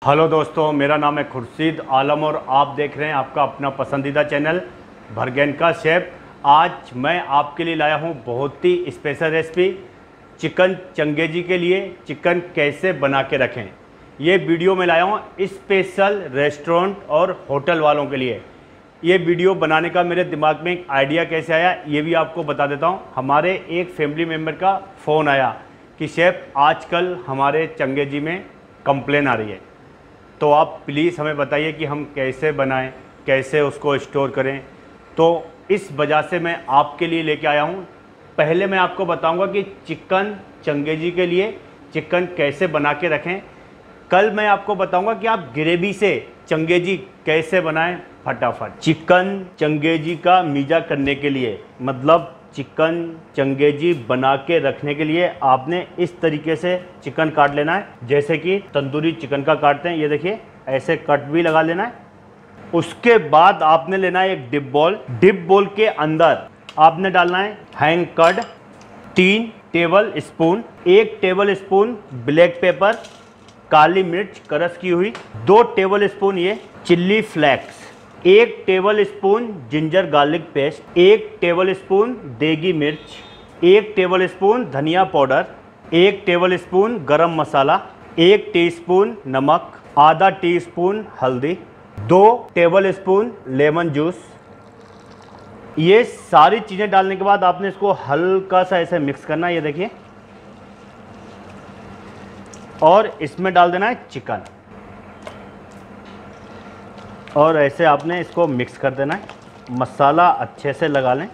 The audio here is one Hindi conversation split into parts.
हेलो दोस्तों, मेरा नाम है खुर्शीद आलम और आप देख रहे हैं आपका अपना पसंदीदा चैनल भरगैन का शेफ। आज मैं आपके लिए लाया हूं बहुत ही स्पेशल रेसिपी चिकन चंगेजी के लिए। चिकन कैसे बना के रखें, ये वीडियो मैं लाया हूं स्पेशल रेस्टोरेंट और होटल वालों के लिए। ये वीडियो बनाने का मेरे दिमाग में एक आइडिया कैसे आया ये भी आपको बता देता हूं। हमारे एक फैमिली मेम्बर का फ़ोन आया कि शेफ़ आजकल हमारे चंगेजी में कंप्लेन आ रही है, तो आप प्लीज़ हमें बताइए कि हम कैसे बनाएं, कैसे उसको स्टोर करें। तो इस वजह से मैं आपके लिए लेके आया हूं। पहले मैं आपको बताऊंगा कि चिकन चंगेजी के लिए चिकन कैसे बना के रखें। कल मैं आपको बताऊंगा कि आप ग्रेवी से चंगेजी कैसे बनाएं फटाफट। चिकन चंगेजी का मीजा करने के लिए, मतलब चिकन चंगेजी बना के रखने के लिए आपने इस तरीके से चिकन काट लेना है, जैसे कि तंदूरी चिकन का काटते हैं। ये देखिए, ऐसे कट भी लगा लेना है। उसके बाद आपने लेना है एक डिप बॉल के अंदर आपने डालना है hang curd 3 tablespoon, 1 tablespoon black pepper, काली मिर्च क्रश की हुई, 2 टेबल स्पून ये chilli flakes, 1 tablespoon ginger garlic paste, 1 tablespoon देगी मिर्च, 1 टेबल स्पून धनिया powder, 1 tablespoon garam masala, 1 teaspoon नमक, आधा टीस्पून हल्दी, 2 टेबल स्पून लेमन जूस। ये सारी चीज़ें डालने के बाद आपने इसको हल्का सा ऐसे मिक्स करना है, ये देखिए, और इसमें डाल देना है चिकन और ऐसे आपने इसको मिक्स कर देना है। मसाला अच्छे से लगा लें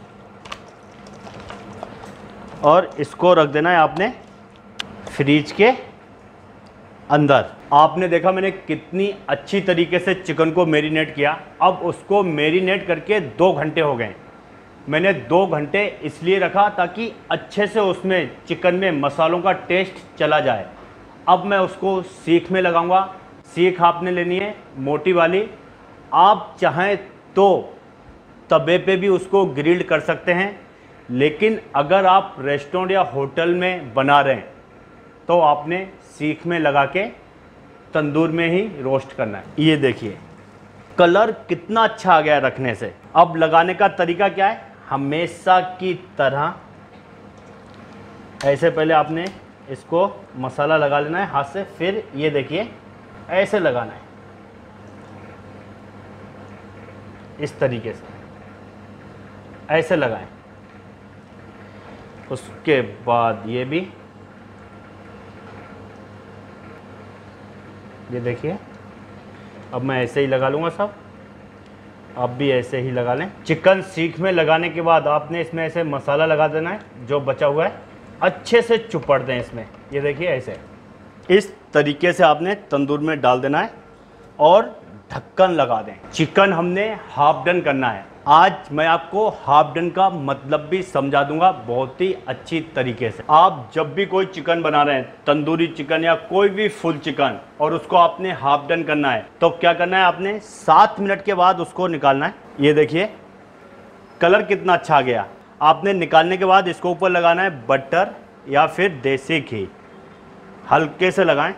और इसको रख देना है आपने फ्रीज के अंदर। आपने देखा मैंने कितनी अच्छी तरीके से चिकन को मैरिनेट किया। अब उसको मैरिनेट करके 2 घंटे हो गए। मैंने 2 घंटे इसलिए रखा ताकि अच्छे से उसमें चिकन में मसालों का टेस्ट चला जाए। अब मैं उसको सीख में लगाऊंगा। सीख आपने लेनी है मोटी वाली। आप चाहें तो तवे पे भी उसको ग्रिल्ड कर सकते हैं, लेकिन अगर आप रेस्टोरेंट या होटल में बना रहे हैं तो आपने सीख में लगा के तंदूर में ही रोस्ट करना है। ये देखिए कलर कितना अच्छा आ गया रखने से। अब लगाने का तरीका क्या है, हमेशा की तरह ऐसे पहले आपने इसको मसाला लगा लेना है हाथ से, फिर ये देखिए ऐसे लगाना है, इस तरीके से ऐसे लगाएं। उसके बाद ये भी, ये देखिए, अब मैं ऐसे ही लगा लूँगा सब। आप भी ऐसे ही लगा लें। चिकन सीख में लगाने के बाद आपने इसमें ऐसे मसाला लगा देना है जो बचा हुआ है, अच्छे से चुपड़ दें इसमें। ये देखिए ऐसे इस तरीके से आपने तंदूर में डाल देना है और ढक्कन लगा दें। चिकन हमने हाफ डन करना है। आज मैं आपको हाफ डन का मतलब भी समझा दूंगा बहुत ही अच्छी तरीके से। आप जब भी कोई चिकन बना रहे हैं, तंदूरी चिकन या कोई भी फुल चिकन, और उसको आपने हाफ डन करना है, तो क्या करना है, आपने 7 मिनट के बाद उसको निकालना है। ये देखिए कलर कितना अच्छा आ गया। आपने निकालने के बाद इसको ऊपर लगाना है बटर या फिर देसी घी, हल्के से लगाएं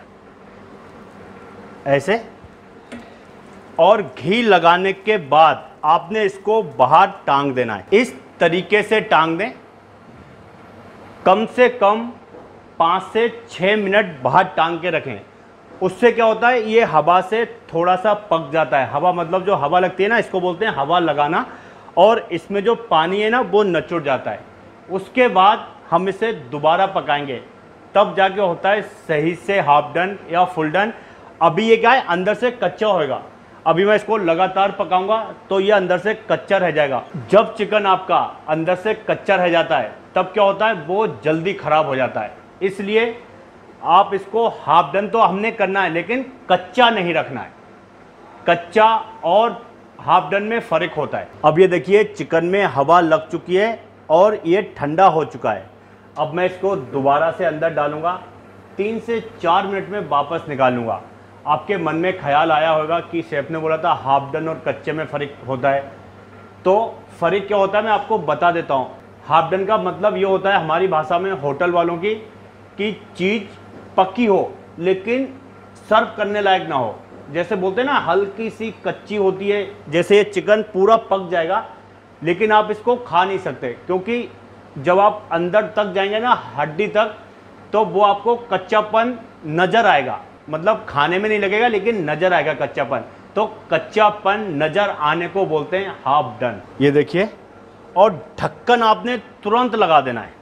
ऐसे, और घी लगाने के बाद आपने इसको बाहर टांग देना है। इस तरीके से टांग दें, कम से कम 5 से 6 मिनट बाहर टांग के रखें। उससे क्या होता है, ये हवा से थोड़ा सा पक जाता है। हवा मतलब जो हवा लगती है ना, इसको बोलते हैं हवा लगाना, और इसमें जो पानी है ना वो नचुड़ जाता है। उसके बाद हम इसे दोबारा पकाएंगे, तब जाके होता है सही से हाफ डन या फुल डन। अभी ये क्या है, अंदर से कच्चा होएगा। अभी मैं इसको लगातार पकाऊंगा तो ये अंदर से कच्चा रह जाएगा। जब चिकन आपका अंदर से कच्चा रह जाता है तब क्या होता है, वो जल्दी खराब हो जाता है। इसलिए आप इसको हाफ डन तो हमने करना है, लेकिन कच्चा नहीं रखना है। कच्चा और हाफ डन में फ़र्क होता है। अब ये देखिए चिकन में हवा लग चुकी है और ये ठंडा हो चुका है। अब मैं इसको दोबारा से अंदर डालूंगा, 3 से 4 मिनट में वापस निकालूंगा। आपके मन में ख्याल आया होगा कि शेफ़ ने बोला था हाफ डन और कच्चे में फ़र्क होता है, तो फ़र्क क्या होता है मैं आपको बता देता हूँ। हाफ डन का मतलब ये होता है हमारी भाषा में होटल वालों की, कि चीज़ पकी हो लेकिन सर्व करने लायक ना हो, जैसे बोलते हैं ना हल्की सी कच्ची होती है, जैसे ये चिकन पूरा पक जाएगा लेकिन आप इसको खा नहीं सकते, क्योंकि जब आप अंदर तक जाएंगे ना हड्डी तक, तो वो आपको कच्चापन नज़र आएगा, मतलब खाने में नहीं लगेगा लेकिन नज़र आएगा कच्चापन। तो कच्चापन नज़र आने को बोलते हैं हाफ डन। ये देखिए, और ढक्कन आपने तुरंत लगा देना है।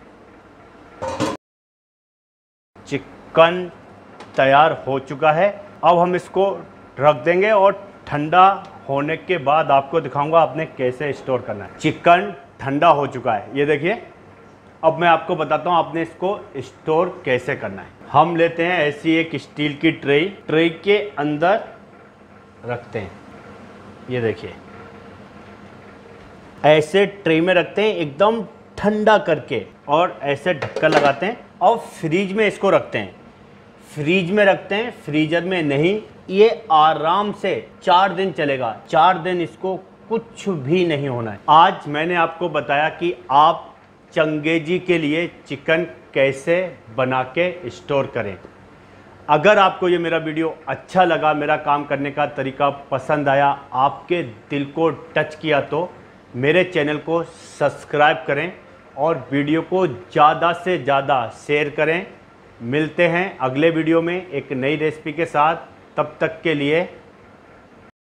चिकन तैयार हो चुका है। अब हम इसको रख देंगे और ठंडा होने के बाद आपको दिखाऊंगा आपने कैसे स्टोर करना है। चिकन ठंडा हो चुका है, ये देखिए। अब मैं आपको बताता हूँ आपने इसको स्टोर कैसे करना है। हम लेते हैं ऐसी एक स्टील की ट्रे के अंदर रखते हैं, ये देखिए ऐसे ट्रे में रखते हैं एकदम ठंडा करके, और ऐसे ढक्कन लगाते हैं और फ्रीज में इसको रखते हैं। फ्रीज में रखते हैं, फ्रीजर में नहीं। ये आराम से 4 दिन चलेगा, 4 दिन इसको कुछ भी नहीं होना है। आज मैंने आपको बताया कि आप चंगेजी के लिए चिकन कैसे बना के स्टोर करें। अगर आपको ये मेरा वीडियो अच्छा लगा, मेरा काम करने का तरीका पसंद आया, आपके दिल को टच किया, तो मेरे चैनल को सब्सक्राइब करें और वीडियो को ज़्यादा से ज़्यादा शेयर करें। मिलते हैं अगले वीडियो में एक नई रेसिपी के साथ। तब तक के लिए